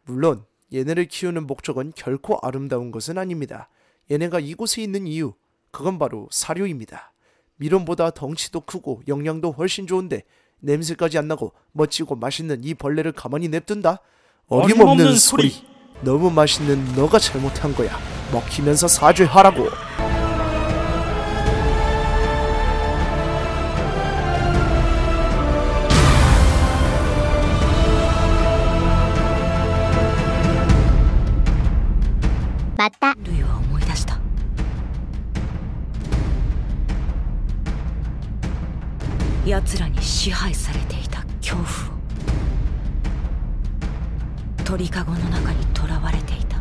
물론 얘네를 키우는 목적은 결코 아름다운 것은 아닙니다. 얘네가 이곳에 있는 이유, 그건 바로 사료입니다. 미론보다 덩치도 크고 영양도 훨씬 좋은데 냄새까지 안 나고 멋지고 맛있는 이 벌레를 가만히 냅둔다? 어림없는 소리. 너무 맛있는 너가 잘못한 거야. 먹히면서 사죄하라고. 맞다. ルイは思い出した。奴らに支配されていた恐怖を。鳥かごの中に囚われていた。